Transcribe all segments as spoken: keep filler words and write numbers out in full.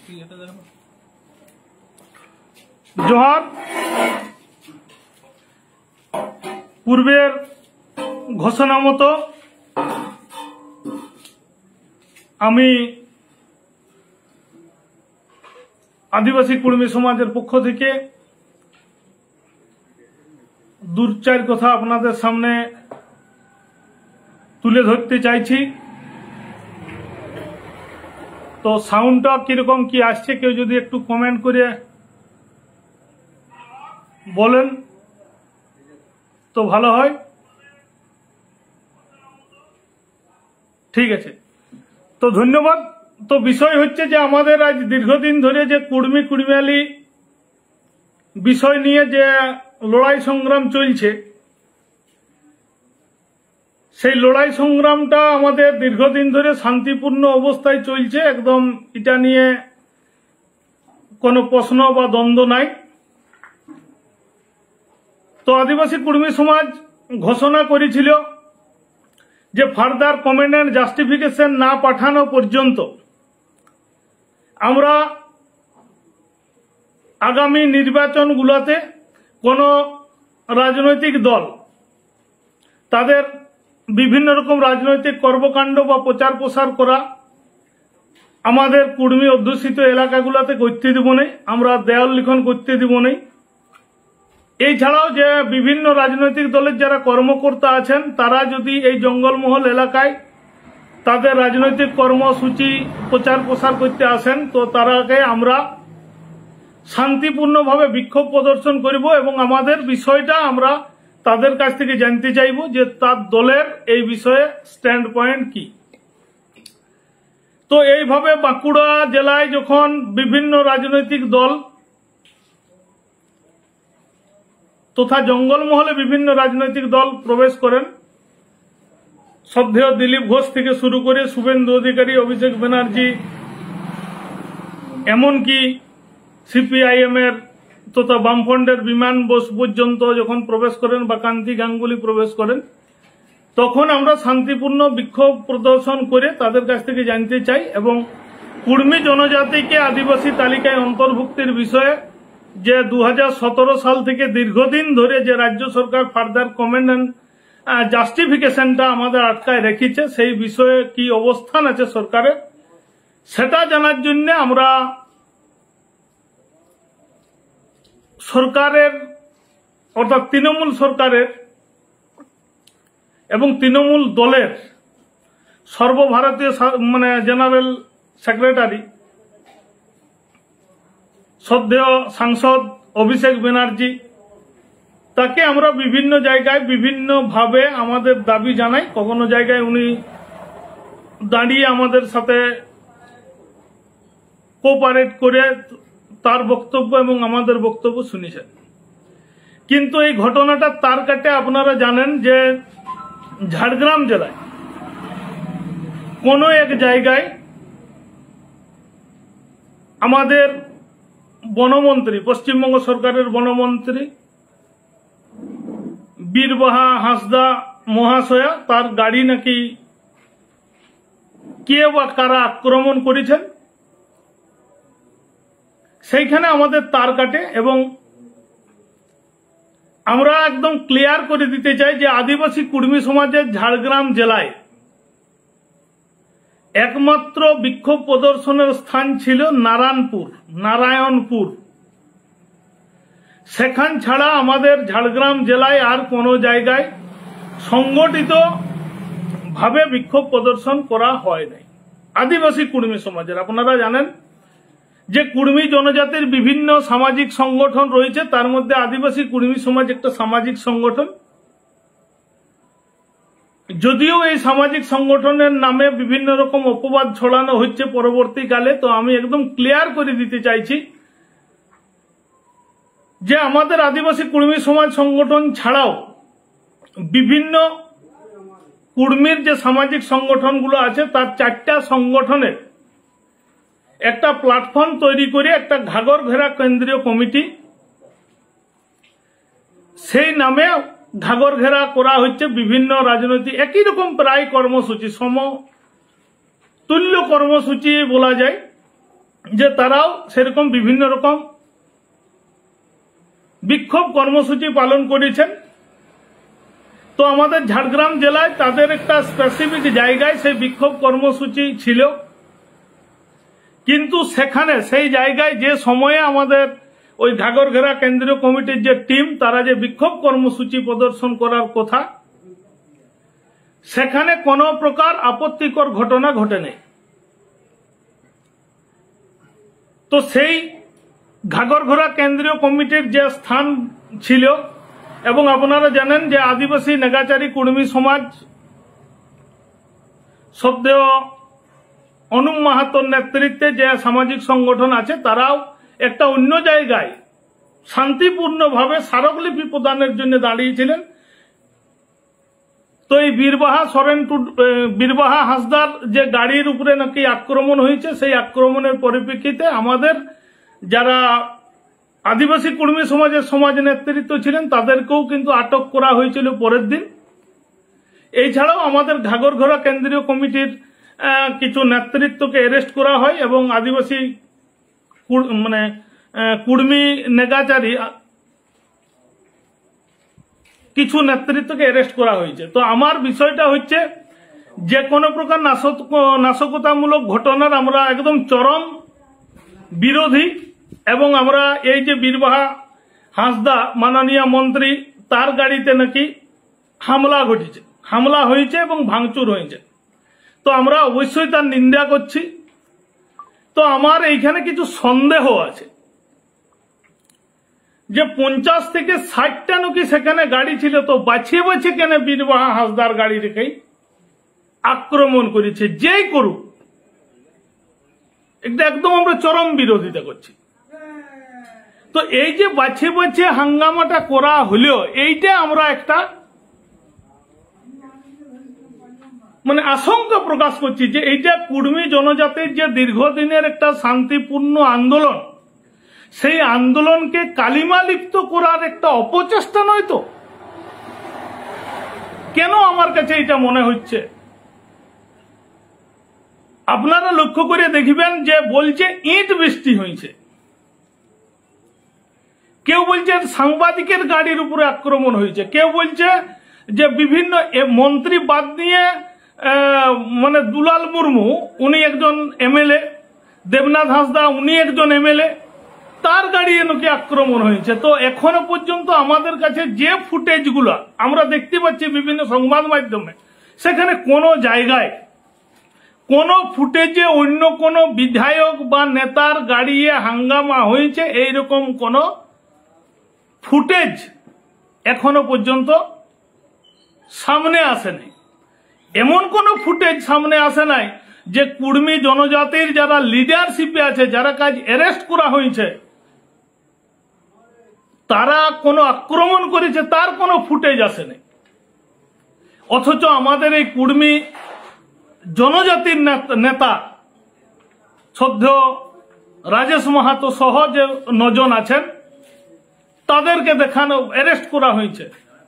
जोहार पूर्वेर घोषणा मतो आमी आदिवासी कुर्मी समाजेर पक्ष थेके दू चार कथा आपनादेर सामने तुले धरते चाइछि। तो साउंडटा किरकम कि आसছে কেউ যদি একটু কমেন্ট করে বলেন তো ভালো হয়। ঠিক আছে, তো ধন্যবাদ। তো বিষয় হচ্ছে যে আমাদের আজ দীর্ঘদিন ধরে যে কুর্মী কুর্মিয়ালি বিষয় নিয়ে যে লড়াই সংগ্রাম চলছে, সেই লড়াই সংগ্রামটা আমাদের দীর্ঘদিন ধরে শান্তিপূর্ণ অবস্থায় চলছে, একদম এটা নিয়ে কোনো প্রশ্ন বা দ্বন্দ্ব নাই। তো আদিবাসী কুর্মী সমাজ ঘোষণা করেছিল যে ফার্দার কমেন্ট এন্ড জাস্টিফিকেশন না পাঠানো পর্যন্ত আমরা আগামী নির্বাচনগুলোতে কোনো রাজনৈতিক দল তাদের বিভিন্ন রকম রাজনৈতিক কর্মকাণ্ড বা প্রচার প্রসার করা আমাদের কুর্মী অধ্যুষিত এলাকাগুলোতে করতে দিব না, আমরা দেয়াল লিখন করতে দিব না। এছাড়াও যে বিভিন্ন রাজনৈতিক দলের যারা কর্মকর্তা আছেন তারা যদি এই জঙ্গলমহল এলাকায় তাদের রাজনৈতিক কর্মসূচি প্রচার প্রসার করতে আসেন তো তারাকে আমরা শান্তিপূর্ণভাবে বিক্ষোভ প্রদর্শন করব এবং আমাদের বিষয়টা আমরা তাদের কাছ থেকে জানতে চাইব যে তার দলের এই বিষয়ে স্ট্যান্ড পয়েন্ট কি। তো এইভাবে বাঁকুড়া জেলায় যখন বিভিন্ন রাজনৈতিক দল তথা জঙ্গলমহলে বিভিন্ন রাজনৈতিক দল প্রবেশ করেন, শ্রদ্ধেয় দিলীপ ঘোষ থেকে শুরু করে শুভেন্দু অধিকারী, অভিষেক ব্যানার্জি, এমনকি সিপিআইএম এর তথা বামফ্রন্টের বিমান বোস পর্যন্ত যখন প্রবেশ করেন বা কান্তি গাঙ্গুলি প্রবেশ করেন, তখন আমরা শান্তিপূর্ণ বিক্ষোভ প্রদর্শন করে তাদের কাছ থেকে জানতে চাই এবং কুর্মী জনজাতিকে আদিবাসী তালিকায় অন্তর্ভুক্তির বিষয়ে যে দু হাজার সতেরো সাল থেকে দীর্ঘদিন ধরে যে রাজ্য সরকার ফার্দার কমেন্ট এন্ড জাস্টিফিকেশনটা আমাদের আটকায় রেখেছে সেই বিষয়ে কি অবস্থান আছে সরকারের সেটা জানার জন্য আমরা সরকারের অর্থাৎ তৃণমূল সরকারের এবং তৃণমূল দলের সর্বভারতীয় মানে জেনারেল সেক্রেটারি শ্রদ্ধেয় সাংসদ অভিষেক ব্যানার্জি তাকে আমরা বিভিন্ন জায়গায় বিভিন্ন ভাবে আমাদের দাবি জানাই। কখনো জায়গায় উনি দাঁড়িয়ে আমাদের সাথে কোঅপারেট করে তার বক্তব্য এবং আমাদের বক্তব্য শুনেছেন, কিন্তু এই ঘটনাটা তার কাটে আপনারা জানেন যে ঝাড়গ্রাম জেলায় কোন এক জায়গায় আমাদের বনমন্ত্রী, পশ্চিমবঙ্গ সরকারের বনমন্ত্রী বীরবাহা হাঁসদা মহাশয়া তার গাড়ি নাকি কে বা কারা আক্রমণ করেছেন, সেইখানে আমাদের তার কাটে এবং আমরা একদম ক্লিয়ার করে দিতে চাই যে আদিবাসী কুর্মী সমাজের ঝাড়গ্রাম জেলায় একমাত্র বিক্ষোভ প্রদর্শনের স্থান ছিল নারায়ণপুর নারায়ণপুর সেখান ছাড়া আমাদের ঝাড়গ্রাম জেলায় আর কোনো জায়গায় সংগঠিত ভাবে বিক্ষোভ প্রদর্শন করা হয় নাই। আদিবাসী কুর্মী সমাজের আপনারা জানেন যে কুর্মী জনজাতির বিভিন্ন সামাজিক সংগঠন রয়েছে, তার মধ্যে আদিবাসী কুর্মী সমাজ একটা সামাজিক সংগঠন। যদিও এই সামাজিক সংগঠনের নামে বিভিন্ন রকম অপবাদ ছড়ানো হচ্ছে পরবর্তীকালে, তো আমি একদম ক্লিয়ার করে দিতে চাইছি যে আমাদের আদিবাসী কুর্মী সমাজ সংগঠন ছাড়াও বিভিন্ন কুর্মীর যে সামাজিক সংগঠনগুলো আছে তার চারটা সংগঠনের একটা প্ল্যাটফর্ম তৈরি করে একটা ঘাগর ঘেরা কেন্দ্রীয় কমিটি সেই নামে ঘাগর ঘেরা করা হচ্ছে বিভিন্ন রাজনৈতিক একই রকম প্রায় কর্মসূচি সমতুল্য কর্মসূচি বলা যায় যে তারাও সেরকম বিভিন্ন রকম বিক্ষোভ কর্মসূচি পালন করেছেন। তো আমাদের ঝাড়গ্রাম জেলায় তাদের একটা স্পেসিফিক জায়গায় সেই বিক্ষোভ কর্মসূচি ছিল, কিন্তু সেখানে সেই জায়গায় যে সময়ে আমাদের ওই ঘাগরঘেরা কেন্দ্রীয় কমিটির যে টিম তারা যে বিক্ষোভ কর্মসূচি প্রদর্শন করার কথা, সেখানে কোনো প্রকার আপত্তিকর ঘটনা ঘটেনি। তো সেই ঘাগরঘেরা কেন্দ্রীয় কমিটির যে স্থান ছিল, এবং আপনারা জানেন যে আদিবাসী নেগাচারী কুর্মী সমাজ শ্রদ্ধেয় অনুপ মাহাতোর নেতৃত্বে যে সামাজিক সংগঠন আছে, তারাও একটা অন্য জায়গায় শান্তিপূর্ণভাবে স্মারকলিপি প্রদানের জন্য দাঁড়িয়েছিলেন। তো এই বীরবাহা সরেন বীরবাহা হাঁসদার যে গাড়ির উপরে নাকি আক্রমণ হয়েছে, সেই আক্রমণের পরিপ্রেক্ষিতে আমাদের যারা আদিবাসী কুর্মী সমাজের সমাজ নেতৃত্ব ছিলেন তাদেরকেও কিন্তু আটক করা হয়েছিল পরের দিন। এছাড়াও আমাদের ঘাগরঘেরা কেন্দ্রীয় কমিটির কিছু নেতৃত্বকে অ্যারেস্ট করা হয় এবং আদিবাসী মানে কুর্মী নেগাচারী কিছু নেতৃত্বকে অ্যারেস্ট করা হয়েছে। তো আমার বিষয়টা হচ্ছে যে কোনো প্রকার নাশকতামূলক ঘটনার আমরা একদম চরম বিরোধী, এবং আমরা এই যে বীরবাহা হাঁসদা মাননীয় মন্ত্রী তার গাড়িতে নাকি হামলা ঘটেছে, হামলা হয়েছে এবং ভাঙচুর হয়েছে, তো আমরা অবশ্যই তার নিন্দা করছি। তো আমার এইখানে কিছু সন্দেহ আছে যে পঞ্চাশ থেকে ষাটটা নাকি সেখানে গাড়ি ছিল, তো বাছিয়ে বাছিয়ে কেন বীরবাহা হাঁসদার গাড়ি রেখেই আক্রমণ করেছে, যেই করুক, এটা একদম আমরা চরম বিরোধিতা করছি। তো এই যে বাছিয়ে বাছিয়ে হাঙ্গামাটা করা হলেও এইটা আমরা একটা মানে আশঙ্কা প্রকাশ করছি যে এইটা কুর্মী জনজাতির যে দীর্ঘদিনের একটা শান্তিপূর্ণ আন্দোলন, সেই আন্দোলনকে কালিমা লিপ্ত করার একটা অপচেষ্টা নয় তো? কেন আমার কাছে এটা মনে হচ্ছে? আপনারা লক্ষ্য করে দেখবেন যে বলছে ইট বৃষ্টি হয়েছে, কেউ বলছে সাংবাদিকের গাড়ির উপরে আক্রমণ হয়েছে, কেউ বলছে যে বিভিন্ন মন্ত্রী বাদ দিয়ে মানে দুলাল মুর্মু উনি একজন এমএলএ, দেবনাথ হাঁসদা উনি একজন এমএলএ, তার গাড়ি নাকি আক্রমণ হয়েছে। তো এখনো পর্যন্ত আমাদের কাছে যে ফুটেজগুলো আমরা দেখতে পাচ্ছি বিভিন্ন সংবাদ মাধ্যমে, সেখানে কোনো জায়গায় কোন ফুটেজে অন্য কোন বিধায়ক বা নেতার গাড়িয়ে হাঙ্গামা হয়েছে এইরকম কোন ফুটেজ এখনো পর্যন্ত সামনে আসে নাই। এমন কোন ফুটেজ সামনে আসে নাই যে কুর্মী জনজাতির যারা লিডারশিপে আছে, যারা কাজ অ্যারেস্ট করা হয়েছে, তারা কোনো আক্রমণ করেছে, তার কোনো ফুটেজ আসে নাই। অথচ আমাদের এই কুর্মী জনজাতির নেতা শ্রদ্ধেয় রাজেশ মাহাতো সহ যে নজন আছেন তাদেরকে দেখানো অ্যারেস্ট করা হয়েছে,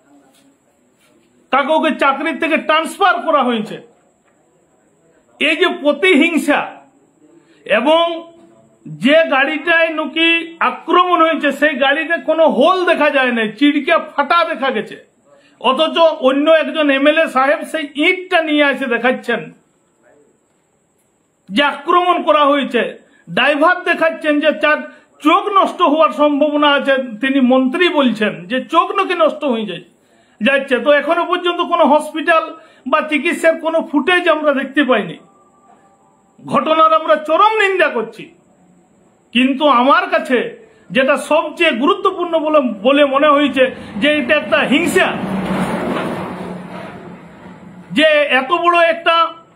কাউকে চাকরির থেকে ট্রান্সফার করা হয়েছে। এই যে প্রতিহিংসা, এবং যে গাড়িটায় নাকি আক্রমণ হয়েছে সেই গাড়িতে কোনো হোল দেখা যায় না, চিড়কে ফাটা দেখা গেছে, অথচ অন্য একজন এমএলএ সাহেব সেই ইটটা নিয়ে এসে দেখাচ্ছেন যে আক্রমণ করা হয়েছে। ড্রাইভার দেখাচ্ছেন যে চার চোখ নষ্ট হওয়ার সম্ভাবনা আছে, তিনি মন্ত্রী বলছেন যে চোখ নাকি নষ্ট হয়ে যায় যাচ্ছে। তো এখনো পর্যন্ত কোনো হসপিটাল বা চিকিৎসার কোনো ফুটেজ আমরা দেখতে পাইনি। ঘটনার আমরা চরম নিন্দা করছি, কিন্তু আমার কাছে যেটা সবচেয়ে গুরুত্বপূর্ণ বলে বলে মনে হয়েছে যে এটা একটা হিংসা, যে এত বড় একটা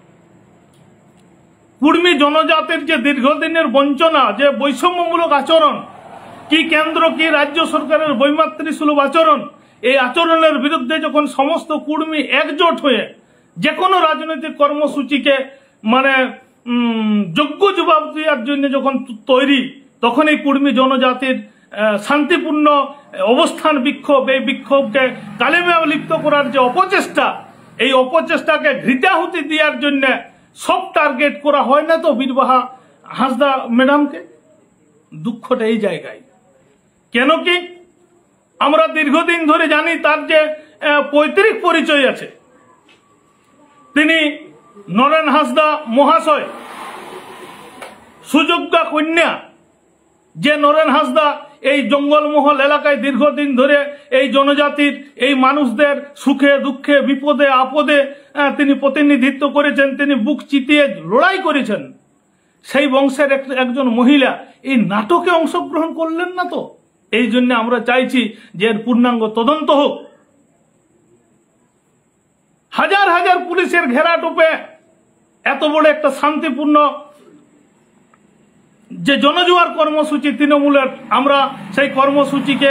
কুর্মী জনজাতির যে দীর্ঘদিনের বঞ্চনা, যে বৈষম্যমূলক আচরণ, কি কেন্দ্র কি রাজ্য সরকারের বৈমাতৃসুলভ আচরণ, এই আচরণের বিরুদ্ধে যখন সমস্ত কুর্মী একজোট হয়ে যে কোনো রাজনৈতিক কর্মসূচিকে মানে যোগ্য জবাব দেওয়ার জন্য যখন তৈরি, তখন এই কুর্মী জনজাতির শান্তিপূর্ণ অবস্থান বিক্ষোভ, এই বিক্ষোভকে কালিমা লিপ্ত করার যে অপচেষ্টা, এই অপচেষ্টাকে ঘৃতাহুতি দেওয়ার জন্য সব টার্গেট করা হয় না তো বীরবাহা হাঁসদা ম্যাডামকে? দুঃখটা এই জায়গায়। কেন কি আমরা দীর্ঘদিন ধরে জানি তার যে পৈতৃক পরিচয় আছে, তিনি নরেন হাঁসদা মহাশয় সুযোগ্যা কন্যা। যে নরেন হাঁসদা এই জঙ্গলমহল এলাকায় দীর্ঘদিন ধরে এই জনজাতির এই মানুষদের সুখে দুঃখে বিপদে আপদে তিনি প্রতিনিধিত্ব করেছেন, তিনি বুক চিতিয়ে লড়াই করেছেন। সেই বংশের একজন মহিলা এই নাটকে অংশগ্রহণ করলেন না তো। এই জন্য আমরা চাইছি যে এর পূর্ণাঙ্গ তদন্ত হোক। হাজার হাজার পুলিশের ঘেরাটোপে এত বড় একটা শান্তিপূর্ণ যে জনজোয়ার কর্মসূচি তৃণমূলের, আমরা সেই কর্মসূচিকে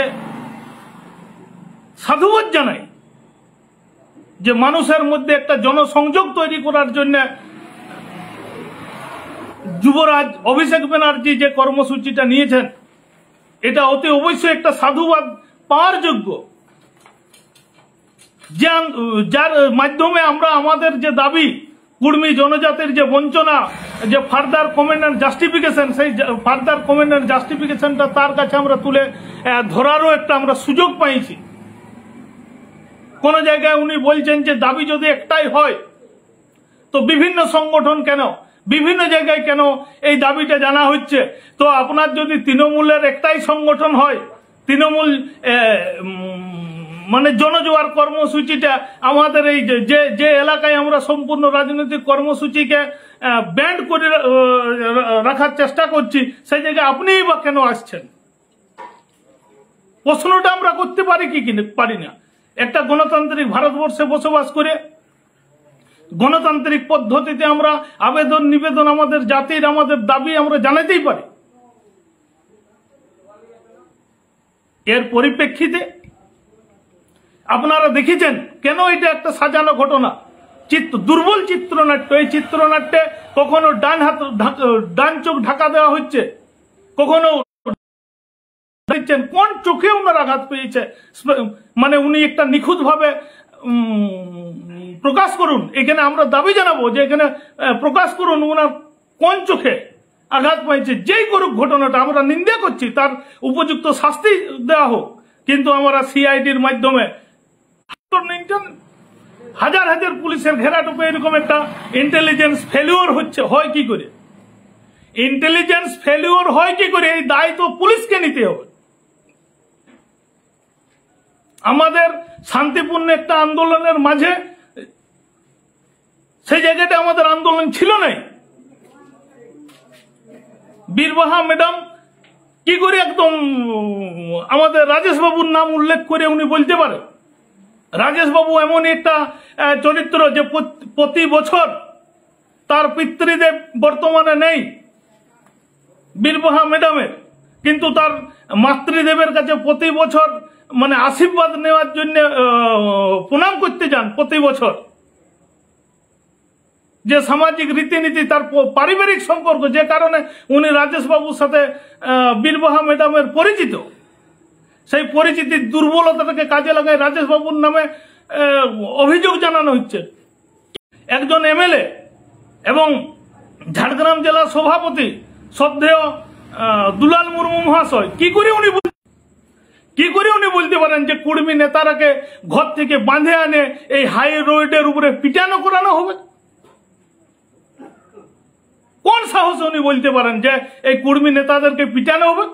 সাধুবাদ জানাই যে মানুষের মধ্যে একটা জনসংযোগ তৈরি করার জন্য যুবরাজ অভিষেক ব্যানার্জি যে কর্মসূচিটা নিয়েছেন, এটা অতি অবশ্যই একটা সাধুবাদ পাওয়ার যোগ্য, যার মাধ্যমে আমরা আমাদের যে দাবি, কুর্মী জনজাতির যে বঞ্চনা, যে ফার্দার কমেন্ট অ্যান্ড জাস্টিফিকেশন, সেই ফার্দার কমেন্ট অ্যান্ড জাস্টিফিকেশনটা তার কাছে আমরা তুলে ধরারও একটা আমরা সুযোগ পাইছি। কোন জায়গায় উনি বলছেন যে দাবি যদি একটাই হয় তো বিভিন্ন সংগঠন কেন, বিভিন্ন জায়গায় কেন এই দাবিটা জানা হচ্ছে? তো আপনার যদি তৃণমূলের একটাই সংগঠন হয়, তৃণমূল মানে জনজোয়ার কর্মসূচিটা আমাদের এই যে যে এলাকায় আমরা সম্পূর্ণ রাজনৈতিক কর্মসূচিকে ব্যান্ড করে রাখার চেষ্টা করছি, সেই জায়গায় আপনিই বা কেন আসছেন? প্রশ্নটা আমরা করতে পারি কি পারি না? একটা গণতান্ত্রিক ভারতবর্ষে বসবাস করে গণতান্ত্রিক পদ্ধতিতে আমরা আবেদন নিবেদন, আমাদের জাতির আমাদের দাবি আমরা জানাতেই পারি। এর পরিপ্রেক্ষিতে আপনারা দেখেছেন কেন এটা একটা সাজানো ঘটনা, চিত্র দুর্বল চিত্রনাট্য। এই চিত্রনাট্যে কখনো ডান হাত ডান চোখ ঢাকা দেওয়া হচ্ছে, কখনো কোন চোখে ওনার আঘাত পেয়েছে, মানে উনি একটা নিখুঁত ভাবে প্রকাশ করুন। এখানে আমরা দাবি জানাবো যে এখানে প্রকাশ করুন ওনার কোন চোখে আঘাত পাইছে। যেই করুক ঘটনাটা আমরা নিন্দা করছি, তার উপযুক্ত শাস্তি দেওয়া হোক। কিন্তু আমরা সিআইডির মাধ্যমে হাজার হাজার পুলিশের ঘেরাটোপে এরকম একটা ইন্টেলিজেন্স ফেলিওর হচ্ছে, হয় কি করে? ইন্টেলিজেন্স ফেলিওর হয় কি করে? এই দায় তো পুলিশকে নিতে হবে। আমাদের শান্তিপূর্ণ একটা আন্দোলনের মাঝে সেই জায়গাটা আমাদের আন্দোলন ছিল নাই। বীরবাহা ম্যাডাম কি করে একদম আমাদের রাজেশ বাবুর নাম উল্লেখ করে উনি বলতে পারে? রাজেশ বাবু এমন একটা চরিত্র যে প্রতি বছর তার পিতৃদেব বর্তমানে নেই বীরবাহা ম্যাডামের, কিন্তু তার মাতৃদেবের কাছে প্রতি বছর মানে আশীর্বাদ নেওয়ার জন্য প্রণাম করতে যান প্রতি বছর। যে সামাজিক রীতিনীতি, তার পারিবারিক সম্পর্ক, যে কারণে উনি রাজেশ বাবুর সাথে বীরবাহা ম্যাডামের পরিচিত, সেই পরিচিতির দুর্বলতাটাকে কাজে লাগায় রাজেশ বাবুর নামে অভিযোগ জানানো হচ্ছে। একজন এমএলএ এবং ঝাড়গ্রাম জেলার সভাপতি শ্রদ্ধেয় দুলাল মুর্মু মহাশয় কি করে উনি কি করে উনি বলতে পারেন যে কুর্মী নেতারাকে ঘর থেকে বাঁধে আনে এই হাই রোডের উপরে পিটানো করানো হবে? কোন সাহসে উনি বলতে পারেন যে এই কুর্মী নেতাদেরকে পিটানো হবে?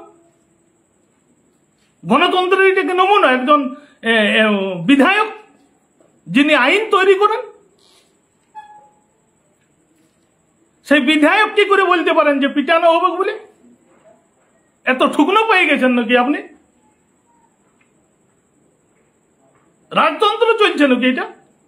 গণতন্ত্রের এটাকে নমুনা একজন বিধায়ক যিনি আইন তৈরি করেন, সেই বিধায়ক কি করে বলতে পারেন যে পিটানো হবে বলে? এত ঠুকনো পেয়ে গেছেন নাকি আপনি? রাজতন্ত্র চলছে নাকি এটা?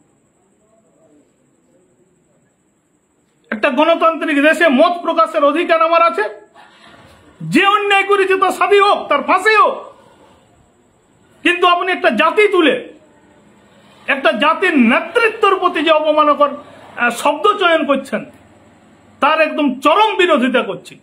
একটা গণতান্ত্রিক দেশে মত প্রকাশের অধিকার আমার আছে। যে অন্যায় করেছে তার শাস্তি হোক, তার ফাঁসি হোক। কিন্তু আপনি একটা জাতি তুলে একটা জাতির নেতৃত্বের প্রতি যে অবমাননাকর শব্দ চয়ন করছেন, তার একদম চরম বিরোধিতা করছি।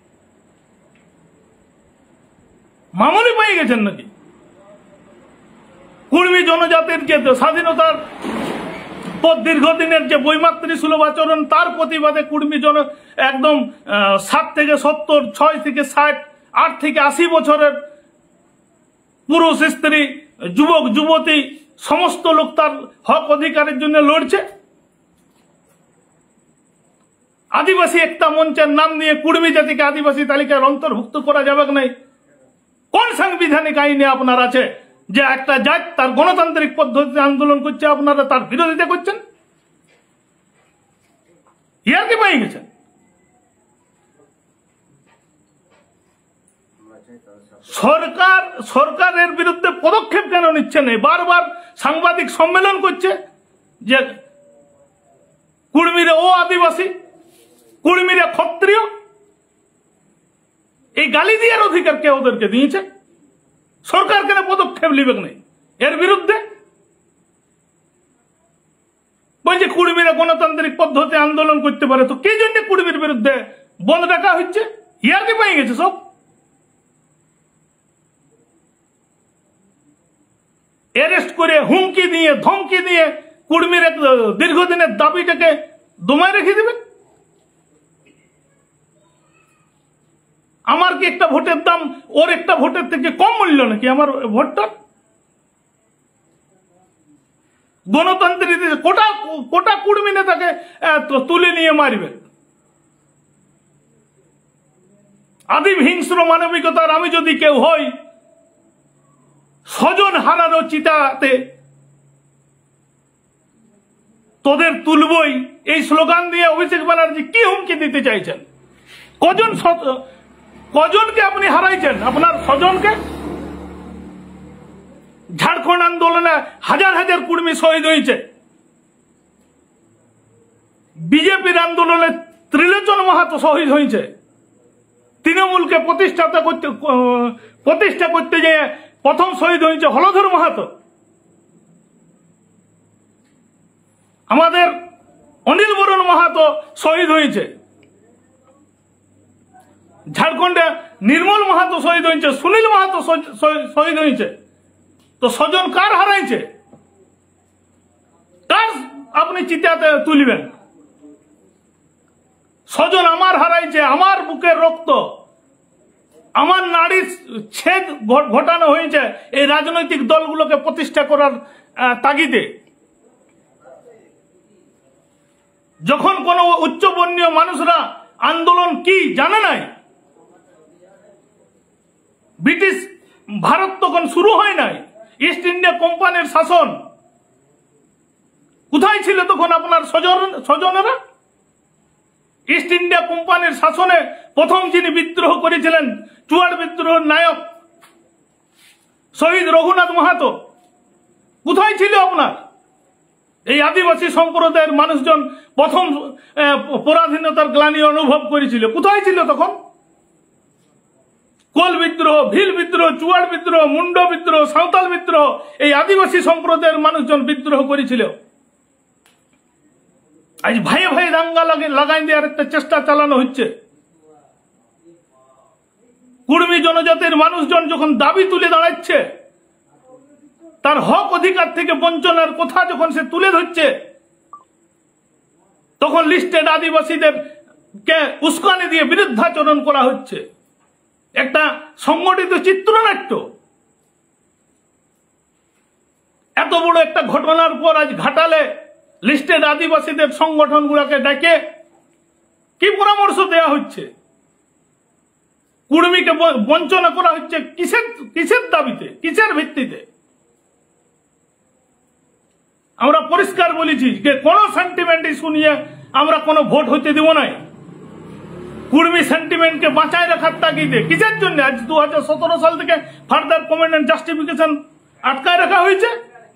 মামুলি পেয়ে গেছেন নাকি? কুর্মী জনজাতির যে স্বাধীনতার দীর্ঘদিনের যে বৈমাতৃ সুলভ আচরণ তার প্রতিবাদে কুর্মী জন একদম সাত থেকে সত্তর, ছয় থেকে ষাট, আট থেকে আশি বছরের পুরুষ, স্ত্রী, যুবক, যুবতী সমস্ত লোক তার হক অধিকারের জন্য লড়ছে। আদিবাসী একটা মঞ্চের নাম নিয়ে কুর্মী জাতিকে আদিবাসী তালিকার অন্তর্ভুক্ত করা যাবে নাই। কোন সাংবিধানিক আইনে আপনার আছে যে একটা জাত তার গণতান্ত্রিক পদ্ধতিতে আন্দোলন করছে, আপনারা তার বিরোধিতা করছেন? ইয়ার কি পাই গেছেন? সরকার সরকারের বিরুদ্ধে পদক্ষেপ কেন নিচ্ছে না? বারবার সাংবাদিক সম্মেলন করছে যে কুর্মীরা ও আদিবাসী, কুর্মীরা ক্ষত্রিয়। এই গালি দেওয়ার অধিকার কে ওদেরকে দিয়েছে? সরকার কেন পদক্ষেপ নিবে নাই এর বিরুদ্ধে? বলছে কুর্মীরা গণতান্ত্রিক পদ্ধতি আন্দোলন করতে পারে, তো কে জন্য কুর্মীর বিরুদ্ধে বন্ধ ডাকা হচ্ছে? ইয়ার কি পাই গেছে সব? অ্যারেস্ট করে হুমকি দিয়ে, ধমকি দিয়ে কুর্মীর দীর্ঘদিনের দাবিটাকে দমায় রেখে দেবেন? আমার কি একটা ভোটের দাম ওর একটা ভোটের থেকে কম মূল্য নাকি আমার ভোটটা? গণতান্ত্রিক কোটা কোটা কুর্মী নেতাকে তুলে নিয়ে মারবে। আদিম হিংস্র মানবিকতার আমি যদি কেউ হই, স্বজন হারানো চিতাতে তোদের তুলবই, এই স্লোগান দিয়ে অভিষেক ব্যানার্জি কি হুমকি দিতে চাইছেন? কজন কজনকে আপনি হারাইছেন? আপনার স্বজনকে। ঝাড়খণ্ড আন্দোলনে হাজার হাজার কুর্মী শহীদ হয়েছে। বিজেপির আন্দোলনে ত্রিলোচন মাহাতো শহীদ হয়েছে। তৃণমূলকে প্রতিষ্ঠাতা করতে প্রতিষ্ঠা করতে গিয়ে প্রথম শহীদ হয়েছে হলধর মাহাতো। আমাদের অনিল বরণ মাহাতো শহীদ হয়েছে। ঝাড়খণ্ডে নির্মল মাহাতো শহীদ হয়েছে, সুনীল মাহাতো শহীদ হয়েছে। তো স্বজন কার হারাইছে? কার আপনি চিতাতে তুলবেন? স্বজন আমার হারাইছে, আমার বুকের রক্ত, আমার নারীর ছেদ ঘটানো হয়েছে এই রাজনৈতিক দলগুলোকে প্রতিষ্ঠা করার তাগিদে। যখন কোন উচ্চবর্ণীয় মানুষরা আন্দোলন কি জানে নাই, ব্রিটিশ ভারত তখন শুরু হয় নাই, ইস্ট ইন্ডিয়া কোম্পানির শাসন, কোথায় ছিল তখন আপনার স্বজনেরা? ইস্ট ইন্ডিয়া কোম্পানির শাসনে প্রথম যিনি বিদ্রোহ করেছিলেন, চুয়াড় বিদ্রোহের নায়ক শহীদ রঘুনাথ মাহাতো, কোথায় ছিল আপনার? এই আদিবাসী সম্প্রদায়ের মানুষজন প্রথম পরাধীনতার গ্লানি অনুভব করেছিল, কোথায় ছিল তখন? কোল বিদ্রোহ, ভিল বিদ্রোহ, চুয়াড় বিদ্রোহ, মুন্ড বিদ্রোহ, সাঁওতাল বিদ্রোহ, এই আদিবাসী সম্প্রদায়ের মানুষজন বিদ্রোহ করেছিল। আজ ভাইয়ে ভাই দাঙ্গা লাগাই দেওয়ার একটা চেষ্টা চালানো হচ্ছে। কুর্মী জনজাতির মানুষজন যখন দাবি তুলে দাঁড়াচ্ছে, তার হক অধিকার থেকে বঞ্চনার কথা যখন সে তুলে ধরছে, তখন লিস্টেড আদিবাসীদের কে উস্কানি দিয়ে বিরুদ্ধাচরণ করা হচ্ছে। একটা সংগঠিত চিত্রনাট্য। এত বড় একটা ঘটনার পর আজ ঘাটালে লিস্টেড আদিবাসীদের সংগঠনগুলোকে ডেকে কি পরামর্শ দেওয়া হচ্ছে? কুর্মীকে বঞ্চনা করা হচ্ছে কিসের কিসের দাবিতে, কিসের ভিত্তিতে? আমরা পরিষ্কার বলেছি যে কোন সেন্টিমেন্ট ইস্যু নিয়ে আমরা কোনো ভোট হতে দেব না। কুর্মী সেন্টিমেন্টকে বাঁচায় রাখার তাগিদে কিসের জন্য আজ দু হাজার সতেরো সাল থেকে ফার্দার কমেন্ট এন্ড জাস্টিফিকেশন আটকায় রাখা হয়েছে?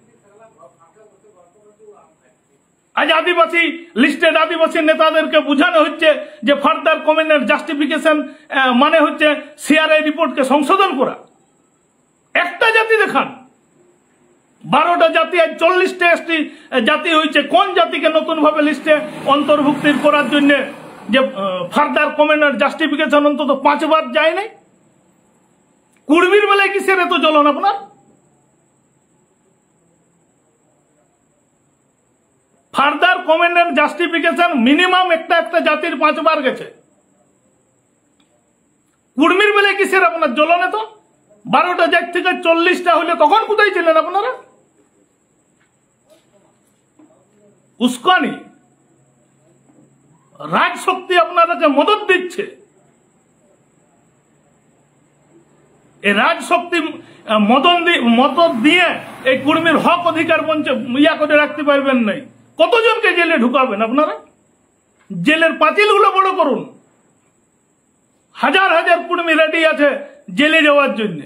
আজ আদিবাসী লিস্টেড আদিবাসী নেতাদেরকে বোঝানো হচ্ছে যে ফার্দার কমেন্ট এন্ড জাস্টিফিকেশন মানে হচ্ছে সিআরআই রিপোর্টকে সংশোধন করা। একটা জাতি দেখান, বারোটা জাতি, আজ চল্লিশটা এসটি জাতি হয়েছে। কোন জাতিকে নতুন ভাবে লিস্টে অন্তর্ভুক্তি করার জন্য যে ফার্দার কমেন্ট এন্ড জাস্টিফিকেশন অন্তত পাঁচবার যায় নাই? কুর্মীর বেলায় কিসের এত জ্বলন আপনার? কমেন্টের জাস্টিফিকেশন মিনিমাম একটা একটা জাতির পাঁচবার গেছে। কুর্মীর বেলায় কিসের আপনার জ্বলনে? তো বারোটা জাত থেকে চল্লিশটা হলে তখন কোথায় ছিলেন আপনারা? উস্কানি রাজশক্তি আপনাদেরকে মদত দিচ্ছে। এই রাজশক্তি মদন মদত দিয়ে এই কুর্মীর হক অধিকার বঞ্চে ইয়া করে রাখতে পারবেন নাই। কতজনকে জেলে ঢুকাবেন আপনারা? জেলের পাঁচিলগুলো বড় করুন। হাজার হাজার কুর্মী রেডি আছে জেলে যাওয়ার জন্য।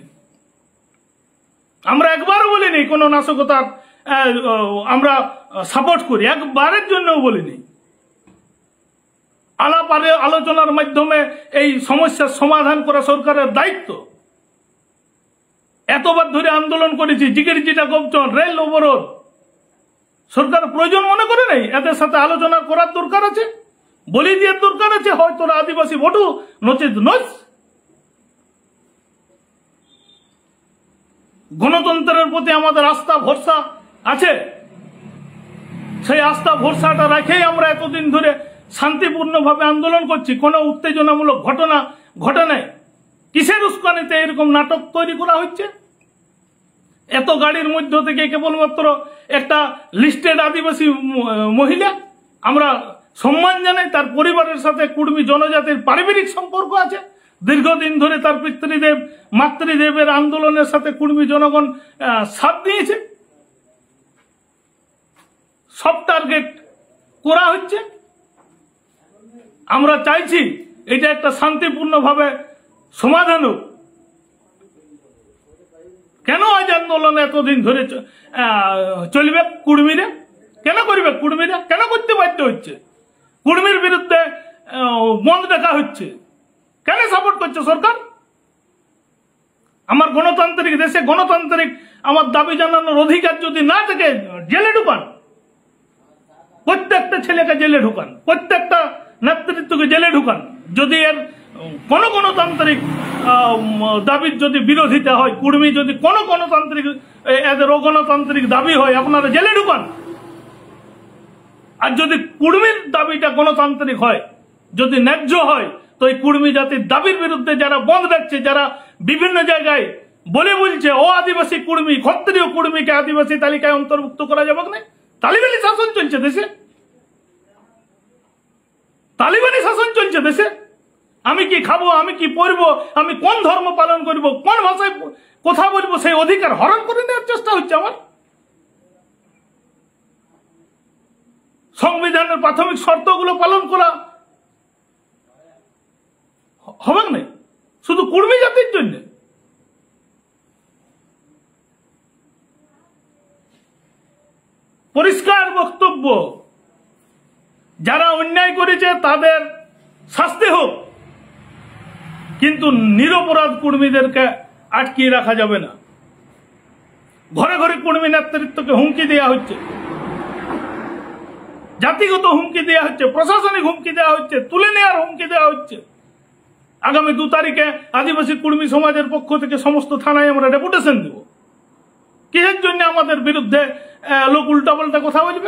আমরা একবারও বলিনি কোনো নাশকতার আমরা সাপোর্ট করি, একবারের জন্যও বলিনি। আলাপ আলোচনার মাধ্যমে এই সমস্যার সমাধান করা সরকারের দায়িত্ব। এতবার ধরে আন্দোলন করেছি, জিগিরজিটা গোপচন, রেল অবরোধ, সরকার প্রয়োজন মনে করে নেই এদের সাথে আলোচনা করার দরকার আছে, বলি দিয়ে দরকার আছে। হয় তোরা আদিবাসী ভোটু নচেত নচ। গণতন্ত্রের প্রতি আমাদের আস্থা ভরসা আছে, সেই আস্থা ভরসাটা রেখেই আমরা এতদিন ধরে শান্তিপূর্ণভাবে আন্দোলন করছি। কোনো উত্তেজনামূলক ঘটনা ঘটে নাই। কিসের উস্কানিতে এরকম নাটক তৈরি করা হচ্ছে? এত গাড়ির মধ্য থেকে কেবলমাত্র একটা লিস্টেড আদিবাসী মহিলা, আমরা সম্মান জানাই। তার পরিবারের সাথে কুর্মী জনজাতির পারিবারিক সম্পর্ক আছে। দীর্ঘদিন ধরে তার পিতৃদেব মাতৃদেবের আন্দোলনের সাথে কুর্মী জনগণ সাথ দিয়েছে। সব টার্গেট করা হচ্ছে। আমরা চাইছি এটা একটা শান্তিপূর্ণভাবে সমাধান হোক। কেন আজ আন্দোলন এতদিন ধরে চলবে? কুর্মীরা কেন করবে? কুর্মীরা কেন করতে বাধ্য হচ্ছে? কুর্মীর বিরুদ্ধে বন্ধ দেখা হচ্ছে, কেন সাপোর্ট করছে সরকার? আমার গণতান্ত্রিক দেশে গণতান্ত্রিক আমার দাবি জানানোর অধিকার যদি না থাকে, জেলে ঢুকান। প্রত্যেকটা ছেলেকে জেলে ঢুকান, প্রত্যেকটা নেতৃত্বকে জেলে ঢুকান। যদি এর কোন গণতান্ত্রিক দাবির যদি বিরোধিতা হয়, কুর্মী যদি কোন গণতান্ত্রিক এদের অগণতান্ত্রিক দাবি হয়, আপনারা জেলে ঢুকান। আর যদি কুর্মীর দাবিটা গণতান্ত্রিক হয়, যদি ন্যায্য হয়, তো এই কুর্মী জাতির দাবির বিরুদ্ধে যারা বন্ধ রাখছে, যারা বিভিন্ন জায়গায় বলে বলছে ও আদিবাসী কুর্মী, ক্ষত্রিয় কুর্মীকে আদিবাসী তালিকায় অন্তর্ভুক্ত করা যাবে না। তালিবানি শাসন চলছে দেশে, তালিবানি শাসন চলছে দেশে। আমি কি খাবো, আমি কি পড়বো, আমি কোন ধর্ম পালন করব, কোন ভাষায় কথা বলবো, সেই অধিকার হরণ করে নেওয়ার চেষ্টা হচ্ছে আমার। সংবিধানের প্রাথমিক শর্তগুলো পালন করা হবে না শুধু কুর্মী জাতির জন্য। পরিষ্কার বক্তব্য, যারা অন্যায় করেছে তাদের শাস্তি হোক, কিন্তু নিরপরাধ কুর্মীদেরকে আটকিয়ে রাখা যাবে না। ঘরে ঘরে কুর্মী নেতৃত্বকে হুমকি দেওয়া হচ্ছে, জাতিগত হুমকি দেওয়া হচ্ছে, প্রশাসনিক হুমকি দেওয়া হচ্ছে, তুলে নেওয়ার হুমকি দেওয়া হচ্ছে। আগামী দু তারিখে আদিবাসী কুর্মী সমাজের পক্ষ থেকে সমস্ত থানায় আমরা ডেপুটেশন দেব। কিসের জন্য আমাদের বিরুদ্ধে লোক উল্টাপাল্টা কথা বলবে?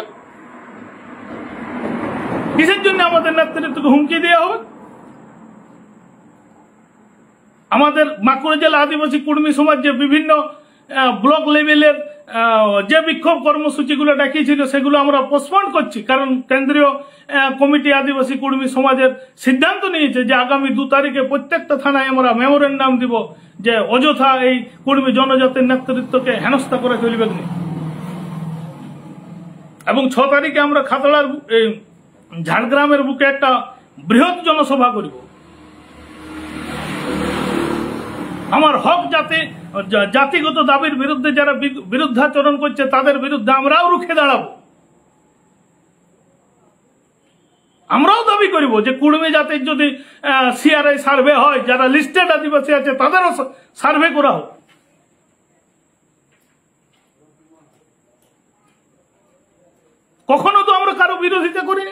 কিসের জন্য আমাদের নেতৃত্বকে হুমকি দেওয়া হবে? আমাদের বাঁকুড়া জেলা আদিবাসী কুর্মী সমাজ যে বিভিন্ন ব্লক লেভেলের যে বিক্ষোভ কর্মসূচিগুলো ডাকিয়েছিল, সেগুলো আমরা পোস্টপন্ড করছি। কারণ কেন্দ্রীয় কমিটি আদিবাসী কুর্মী সমাজের সিদ্ধান্ত নিয়েছে যে আগামী দু তারিখে প্রত্যেকটা থানায় আমরা মেমোরেন্ডাম দিব যে অযথা এই কুর্মী জনজাতির নেতৃত্বকে হেনস্থা করে চলবে না। এবং ছ তারিখে আমরা খাতড়ার ঝাড়গ্রামের বুকে একটা বৃহৎ জনসভা করব। আমার হক জাতি জাতিগত দাবির বিরুদ্ধে যারা বিরুদ্ধাচরণ করছে তাদের বিরুদ্ধে আমরাও রুখে দাঁড়াবো। আমরাও দাবি করব যে কুর্মী জাতির যদি সিআরআই সার্ভে হয়, যারা লিস্টেড আদিবাসী আছে তাদেরও সার্ভে করা হোক। কখনো তো আমরা কারো বিরোধিতা করিনি,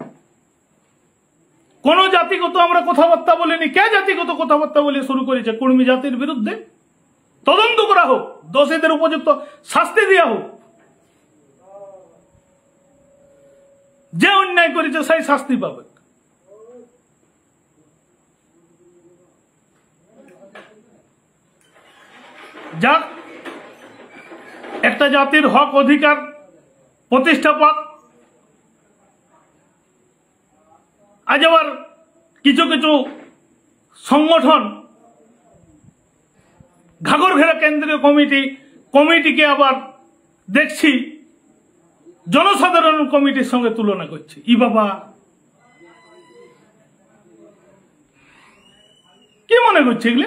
কোন জাতিগত আমরা কথাবার্তা বলিনি। কে জাতিগত কথাবার্তা বলে শুরু করেছে কুর্মী জাতির বিরুদ্ধে? তদন্ত করা হোক, দোষীদের উপযুক্ত শাস্তি দেওয়া হোক। যে অন্যায় করেছে সেই শাস্তি পাবে। যাক, একটা জাতির হক অধিকার প্রতিষ্ঠা পাক। আজ আবার কিছু কিছু সংগঠন ঘাগরঘেরা কেন্দ্রীয় কমিটি কমিটিকে আবার দেখছি জনসাধারণ কমিটির সঙ্গে তুলনা করছে। ই বাবা, কি মনে করছে এগুলো?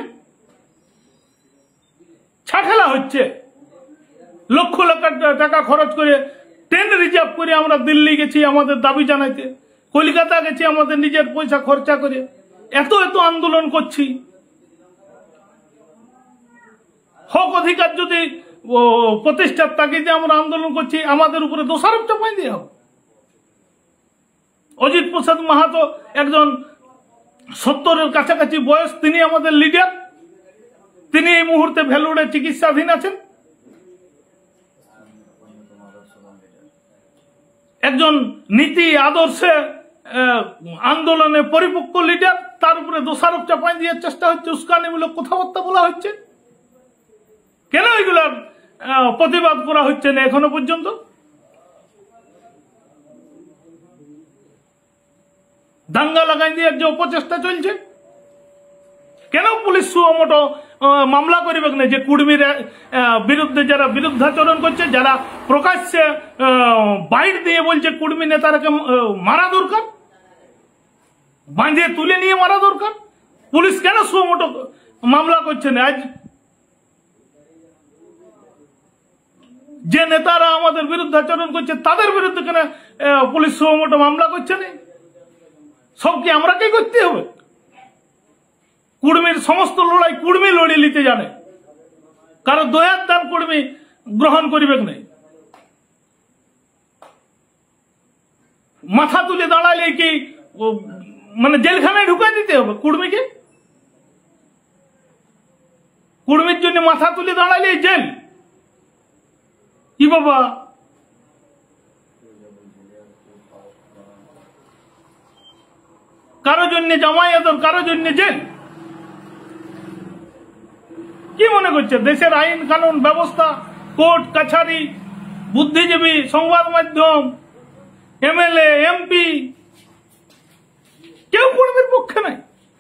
ছাখেলা হচ্ছে। লক্ষ লক্ষ টাকা খরচ করে ট্রেন রিজার্ভ করে আমরা দিল্লি গেছি আমাদের দাবি জানাইতে, কলকাতা গেছি আমাদের নিজের পয়সা খরচা করে, এত এত আন্দোলন করছি। হক অধিকার যদি প্রতিষ্ঠার তাগিদে আমরা আন্দোলন করছি, আমাদের উপরে দোষারোপ চাপাই দিয়ে হবে। অজিত প্রসাদ মাহাতো একজন সত্তরের কাছাকাছি বয়স, তিনি আমাদের লিডার, তিনি এই মুহূর্তে ভেলুড়ে চিকিৎসাধীন আছেন। একজন নীতি আদর্শে আন্দোলনে পরিপক্ক লিডার, তার উপরে দোষারোপ চাপাই দেওয়ার চেষ্টা হচ্ছে, উস্কানিমূলক কথাবার্তা বলা হচ্ছে। কেন এগুলার প্রতিবাদ করা হচ্ছে না এখনো পর্যন্ত? দাঙ্গা লাগাই দিয়ে যে অপচেষ্টা চলছে, কেন পুলিশ সুমোটো মামলা করিবে না? যে কুর্মীর বিরুদ্ধে যারা বিরুদ্ধাচরণ করছে, যারা প্রকাশ্যে বাইট দিয়ে বলছে কুর্মী নেতারাকে মারা দরকার, বাঁধিয়ে তুলে নিয়ে মারা দরকার, পুলিশ কেন সুমোটো মামলা করছে না? আজ যে নেতারা আমাদের বিরুদ্ধাচরণ করছে তাদের বিরুদ্ধে কেন পুলিশ সুমোটো মামলা করছে না? সব কি আমরা কে করতে হবে? কুর্মীর সমস্ত লড়াই কুর্মী লড়িয়ে নিতে জানে, কারো দয়ার দান কুর্মী গ্রহণ করিবে নাই। মাথা তুলে দাঁড়ালে কি মানে জেলখানায় ঢুকাই দিতে হবে কুর্মীকে? কুর্মীর জন্য মাথা তুলে দাঁড়ালে জেল? কি বাবা, কারো জন্য জামায়াত, কারো জন্য জেল? কি মনে করছে দেশের আইন কানুন ব্যবস্থা, কোর্ট কাছারি, বুদ্ধিজীবী, সংবাদ মাধ্যম, এমএলএ, এমপি কেউ কুর্মীর পক্ষে নাই?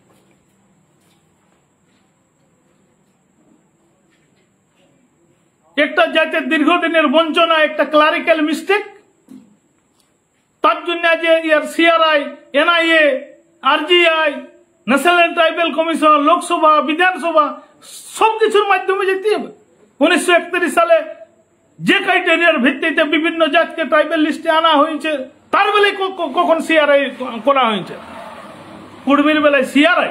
একটা জাতির দীর্ঘদিনের বঞ্চনা, একটা ক্লারিক্যাল মিস্টেক, তার জন্য আজ CRI, NIA, RGI, national tribal commission, Lok Sabha, Vidhan Sabha সবকিছুর মাধ্যমে যেতে হবে। উনিশশো একত্রিশ সালে যে ক্রাইটেরিয়ার ভিত্তিতে বিভিন্ন জাতকে ট্রাইবাল লিস্টে আনা হয়েছে, তার বেলায় কখন সিআরআই করা হয়েছে? কুর্মীর বেলায় সিআরআই,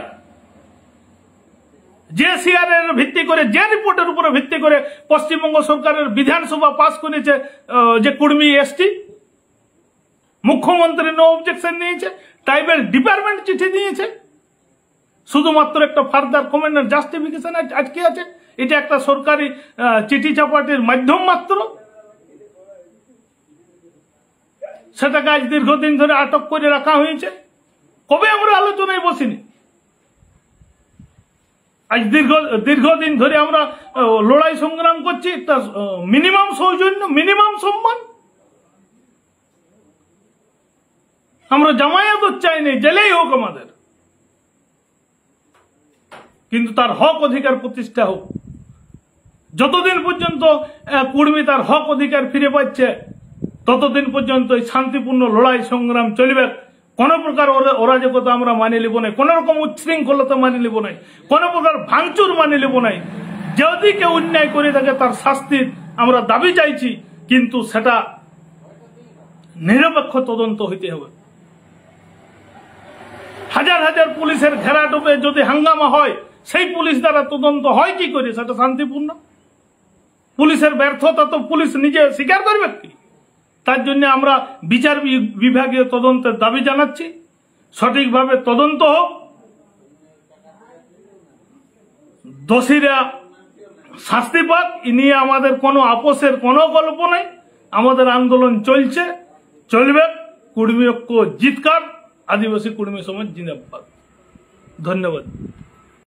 যে সিআরআই এর ভিত্তি করে, যে রিপোর্টের উপরে ভিত্তি করে পশ্চিমবঙ্গ সরকারের বিধানসভা পাস করেছে যে কুর্মী এসটি, মুখ্যমন্ত্রী নো অবজেকশন নিয়েছে, ট্রাইবাল ডিপার্টমেন্ট চিঠি দিয়েছে, শুধুমাত্র একটা ফার্দার কমেন্ট জাস্টিফিকেশন আটকে আছে। এটা একটা সরকারি চিঠি চাপাটির মাধ্যম মাত্র, সেটাকে আজ দীর্ঘদিন ধরে আটক করে রাখা হয়েছে। কবে আমরা আলোচনায় বসিনি? আজ দীর্ঘ দীর্ঘদিন ধরে আমরা লড়াই সংগ্রাম করছি, একটা মিনিমাম সৌজন্য, মিনিমাম সম্মান। আমরা জামায়াত চাই নেই, জেলেই হোক আমাদের, কিন্তু তার হক অধিকার প্রতিষ্ঠা হোক। যতদিন পর্যন্ত কুর্মী তার হক অধিকার ফিরে পাচ্ছে, ততদিন পর্যন্ত এই শান্তিপূর্ণ লড়াই সংগ্রাম চলবে। কোন প্রকার অরাজকতা আমরা মানি লিব নাই, কোন রকম উচ্ছৃঙ্খলতা মানি লিব নাই, কোন প্রকার ভাঙচুর মানি লিব নাই। যদি কেউ অন্যায় করে থাকে তার শাস্তির আমরা দাবি চাইছি, কিন্তু সেটা নিরপেক্ষ তদন্ত হইতে হবে। হাজার হাজার পুলিশের ঘেরাটোপে যদি হাঙ্গামা হয়, সেই পুলিশ দ্বারা তদন্ত হয় কি করে? সেটা শান্তিপূর্ণ? পুলিশের ব্যর্থতা তো পুলিশ নিজে স্বীকার করবে কি? তার জন্য আমরা বিচার বিভাগীয় তদন্তের দাবি জানাচ্ছি, সঠিকভাবে তদন্ত হোক, দোষীরা শাস্তি পাক। এ নিয়ে আমাদের কোনো আপোষের কোনো গল্প নাই। আমাদের আন্দোলন চলছে, চলবে। কুর্মী ঐক্য জিতকার, আদিবাসী কুর্মী সমাজ জিন্দাবাদ। ধন্যবাদ।